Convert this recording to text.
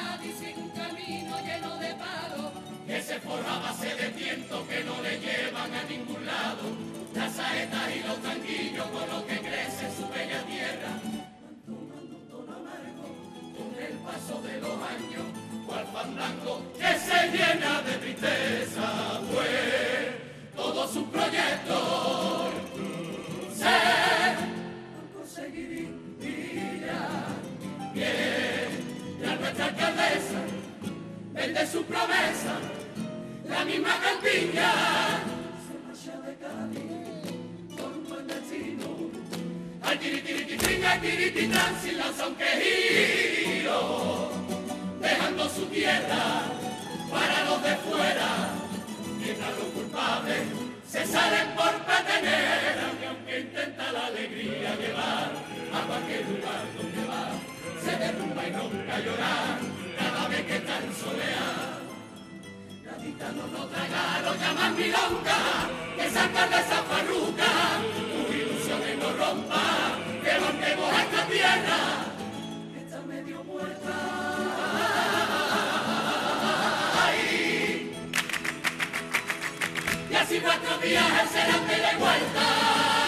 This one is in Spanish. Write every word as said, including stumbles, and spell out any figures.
Cádiz sin un camino lleno de palos, que se forja a base de viento que no le llevan a ningún lado, las saetas y los tanguillos con lo que crece su bella tierra, van tomando un tono amargo con el paso de los años, cual fandango que se llena de tristeza, fue todo su proyecto ser por conseguir bien, ya nuestra alcaldesa vende su promesa, la misma campiña se marcha de Cádiz con un buen destino, al tiritiritín, al tirititán sin lanza un quejío, dejando su tierra para los de fuera, mientras los culpables se salen por patenera, que aunque intenta la alegría llevar a cualquier lugar donde va, se derrumba y nunca llorar cada vez que está en soleá. Gaditano no traga, lo llaman milonga, que sacan de esa farruca, tus ilusiones no rompa, que mantenemos esta tierra, que está medio muerta. Ay. Y así nuestros viajes serán de vuelta.